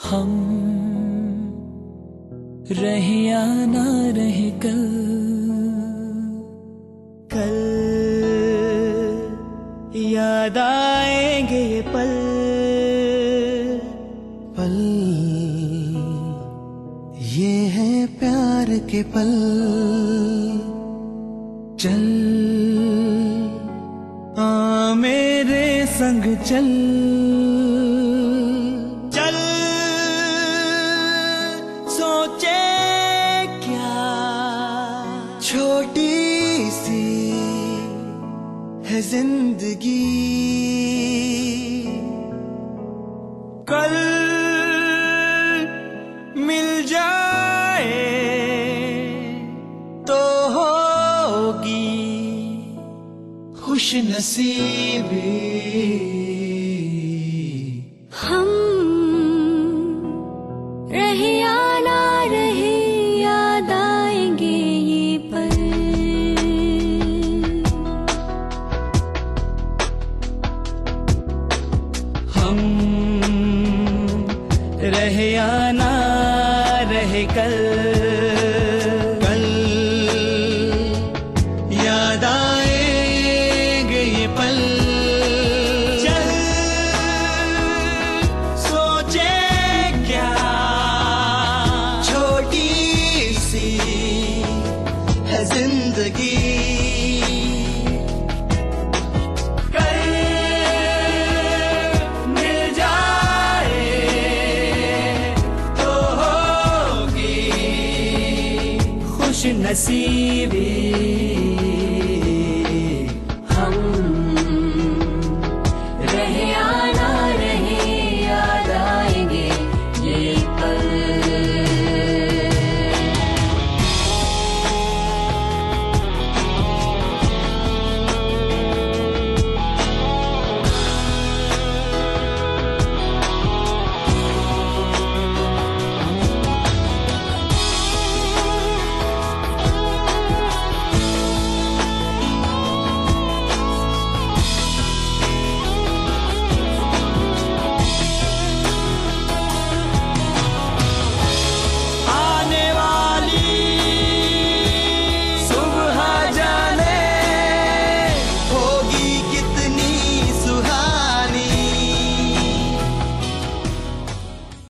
हम रहे या ना रहे कल, कल याद आएंगे ये पल, पल ये है प्यार के पल। चल आ मेरे संग चल, चल सोचे क्या छोटी सी है जिंदगी, कल मिल जाए तो होगी खुश नसीबी। हम रहे या ना रहे याद आएंगे ये पल। हम रहे या ना रहे कल, कल याद आएंगे ये पल। चल सोचे क्या छोटी सी है जिंदगी, कल मिल जाए तो होगी खुश नसीबी।